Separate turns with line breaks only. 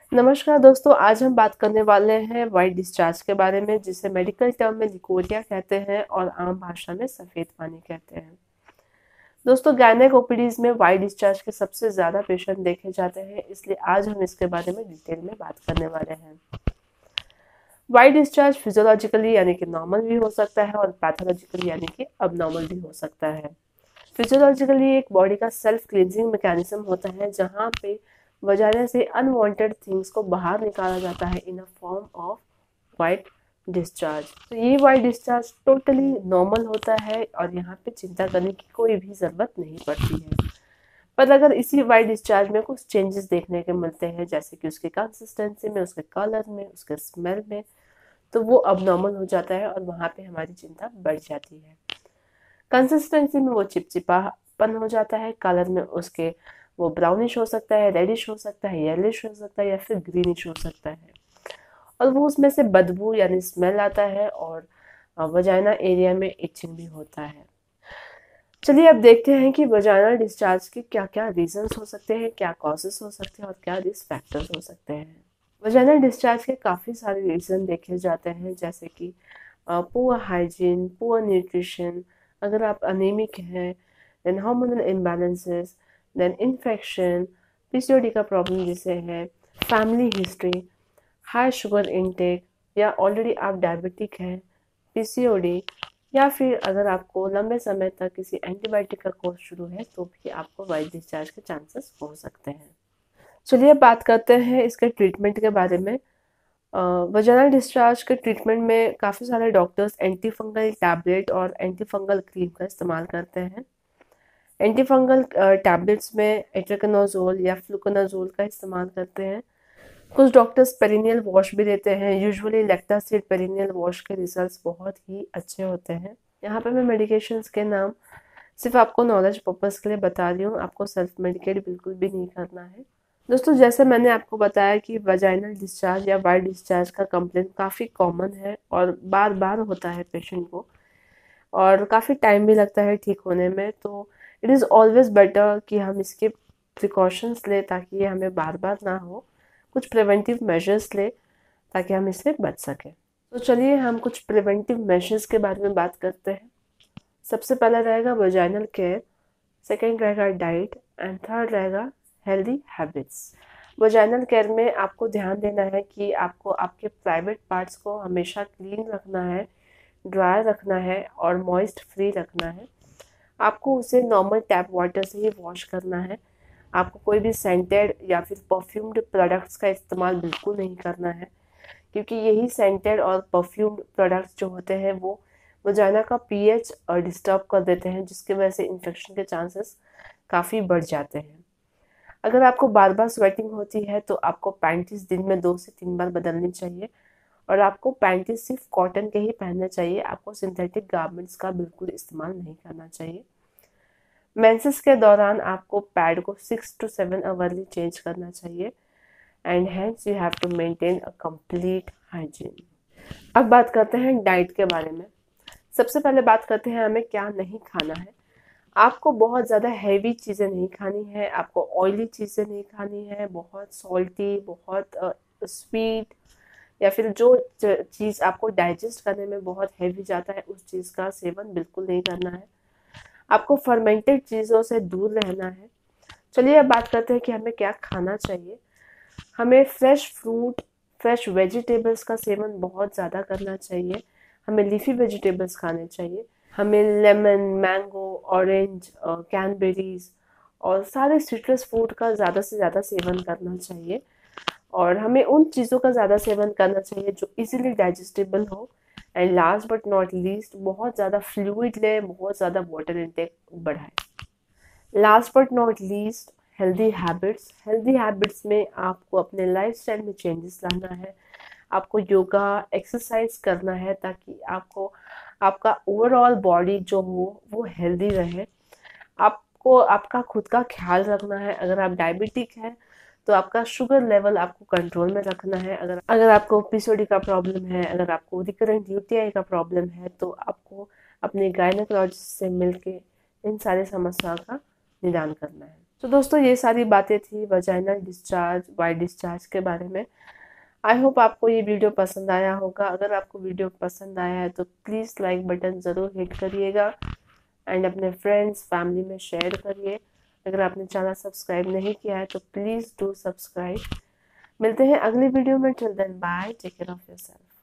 नमस्कार दोस्तों, आज हम बात करने वाले हैं वाइट डिस्चार्ज के बारे में, जिसे मेडिकल टर्म में लिकोरिया कहते हैं और आम भाषा में सफ़ेद पानी कहते हैं। दोस्तों, गायनेक ओपीडीज में वाइट डिस्चार्ज के सबसे ज़्यादा पेशेंट देखे जाते हैं, इसलिए आज हम इसके बारे में डिटेल में बात करने वाले हैं। वाइट डिस्चार्ज फिजियोलॉजिकली यानी कि नॉर्मल भी हो सकता है और पैथोलॉजिकली यानी कि अबनॉर्मल भी हो सकता है। फिजियोलॉजिकली एक बॉडी का सेल्फ क्लींजिंग मैकेनिज्म होता है, जहाँ पे वजाना से अनवांटेड थिंग्स को बाहर निकाला जाता है in a form of white discharge. तो ये वाइट डिस्चार्ज टोटली नॉर्मल होता है और यहाँ पे चिंता करने की कोई भी ज़रूरत नहीं पड़ती है। पर अगर इसी वाइट डिस्चार्ज में कुछ चेंजेस देखने के मिलते हैं, जैसे कि उसके कंसिस्टेंसी में, उसके कलर में, उसके स्मेल में, तो वो अबनॉर्मल हो जाता है और वहाँ पे हमारी चिंता बढ़ जाती है। कंसिस्टेंसी में वो चिपचिपापन हो जाता है, कलर में उसके वो ब्राउनिश हो सकता है, रेडिश हो सकता है, येलिश हो सकता है या फिर ग्रीनिश हो सकता है, और वो उसमें से बदबू यानी स्मेल आता है और वजाइना एरिया में इचिंग भी होता है। चलिए अब देखते हैं कि वजाइनल डिस्चार्ज के क्या क्या रीजंस हो सकते हैं, क्या कॉजेस हो सकते हैं और क्या रिस्क फैक्टर्स हो सकते हैं। वजाइनल डिस्चार्ज के काफ़ी सारे रीजन देखे जाते हैं, जैसे कि पुअर हाइजीन, पुअर न्यूट्रिशन, अगर आप अनेमिक हैं, then hormonal imbalances, then infection, PCOD का प्रॉब्लम जिसे है, family history, high sugar intake, या ऑलरेडी आप डायबिटिक हैं, पीसीओडी, या फिर अगर आपको लंबे समय तक किसी एंटीबायोटिक का कोर्स शुरू है तो भी आपको वाइट डिस्चार्ज के चांसेस हो सकते हैं। चलिए अब बात करते हैं इसके ट्रीटमेंट के बारे में। वजाइनल डिस्चार्ज के ट्रीटमेंट में काफ़ी सारे डॉक्टर्स एंटी फंगल टैबलेट और एंटी फंगल क्रीम का इस्तेमाल करते हैं। एंटी फंगल टैबलेट्स में एट्रिकनोजोल या फ्लूकोनाजोल का इस्तेमाल करते हैं। कुछ डॉक्टर्स पेरिनियल वॉश भी देते हैं। यूजुअली लैक्टासीड पेरिनियल वॉश के रिजल्ट्स बहुत ही अच्छे होते हैं। यहाँ पे मैं मेडिकेशंस के नाम सिर्फ आपको नॉलेज पर्पज़ के लिए बता रही हूँ, आपको सेल्फ मेडिकेट बिल्कुल भी नहीं करना है। दोस्तों, जैसे मैंने आपको बताया कि वजाइनल डिस्चार्ज या वाइट डिस्चार्ज का कंप्लेंट काफ़ी कॉमन है और बार बार होता है पेशेंट को, और काफ़ी टाइम भी लगता है ठीक होने में। तो इट इज़ ऑलवेज बेटर कि हम इसके प्रिकॉशंस लें ताकि ये हमें बार बार ना हो, कुछ प्रिवेंटिव मेजर्स लें ताकि हम इससे बच सकें। तो चलिए हम कुछ प्रिवेंटिव मेजर्स के बारे में बात करते हैं। सबसे पहला रहेगा वजाइनल केयर, सेकेंड रहेगा डाइट, एंड थर्ड रहेगा हेल्दी हैबिट्स। वजाइनल केयर में आपको ध्यान देना है कि आपको आपके प्राइवेट पार्ट्स को हमेशा क्लीन रखना है, ड्राई रखना है और मॉइस्ट फ्री रखना है। आपको उसे नॉर्मल टैप वाटर से ही वॉश करना है। आपको कोई भी सेंटेड या फिर परफ्यूम्ड प्रोडक्ट्स का इस्तेमाल बिल्कुल नहीं करना है, क्योंकि यही सेंटेड और परफ्यूम्ड प्रोडक्ट्स जो होते हैं वो वजाइना का पीएच डिस्टर्ब कर देते हैं, जिसकी वजह से इन्फेक्शन के चांसेस काफ़ी बढ़ जाते हैं। अगर आपको बार बार स्वेटिंग होती है तो आपको पैंटीज दिन में 2 से 3 बार बदलनी चाहिए, और आपको पैंटीज सिर्फ कॉटन के ही पहनने चाहिए। आपको सिंथेटिक गारमेंट्स का बिल्कुल इस्तेमाल नहीं करना चाहिए। मेंसेस के दौरान आपको पैड को 6 to 7 आवरली चेंज करना चाहिए, and hence you have to maintain a complete hygiene. अब बात करते हैं डाइट के बारे में। सबसे पहले बात करते हैं हमें क्या नहीं खाना है। आपको बहुत ज़्यादा हैवी चीज़ें नहीं खानी है, आपको ऑयली चीज़ें नहीं खानी है, बहुत सॉल्टी, बहुत स्वीट, या फिर जो चीज़ आपको डाइजेस्ट करने में बहुत हैवी जाता है उस चीज़ का सेवन बिल्कुल नहीं करना है। आपको फर्मेंटेड चीज़ों से दूर रहना है। चलिए अब बात करते हैं कि हमें क्या खाना चाहिए। हमें फ्रेश फ्रूट, फ्रेश वेजिटेबल्स का सेवन बहुत ज़्यादा करना चाहिए। हमें लीफी वेजिटेबल्स खाने चाहिए। हमें लेमन, मैंगो, ऑरेंज, कैनबेरीज और सारे सिट्रस फ्रूट का ज़्यादा से ज़्यादा सेवन करना चाहिए, और हमें उन चीज़ों का ज़्यादा सेवन करना चाहिए जो इजीली डाइजेस्टेबल हो। And last but not least, बहुत ज़्यादा फ्लूइड लें, बहुत ज़्यादा वाटर इंटेक बढ़ाएं। Last but not least, healthy habits. Healthy habits में आपको अपने लाइफस्टाइल में चेंजेस लाना है। आपको योगा, एक्सरसाइज करना है ताकि आपको आपका ओवरऑल बॉडी जो हो वो हेल्दी रहे। आपको आपका खुद का ख्याल रखना है। अगर आप डायबिटिक हैं तो आपका शुगर लेवल आपको कंट्रोल में रखना है। अगर आपको पीसीओडी का प्रॉब्लम है, अगर आपको रिकरेंट यूटीआई का प्रॉब्लम है, तो आपको अपने गायनेकोलॉजिस्ट से मिलके इन सारी समस्याओं का निदान करना है। तो दोस्तों ये सारी बातें थी वजाइनल डिस्चार्ज, वाइट डिस्चार्ज के बारे में। आई होप आपको ये वीडियो पसंद आया होगा। अगर आपको वीडियो पसंद आया है तो प्लीज़ लाइक बटन ज़रूर हिट करिएगा एंड अपने फ्रेंड्स फैमिली में शेयर करिए। अगर आपने चैनल सब्सक्राइब नहीं किया है तो प्लीज़ डू सब्सक्राइब। मिलते हैं अगली वीडियो में। Till then bye, take care of yourself.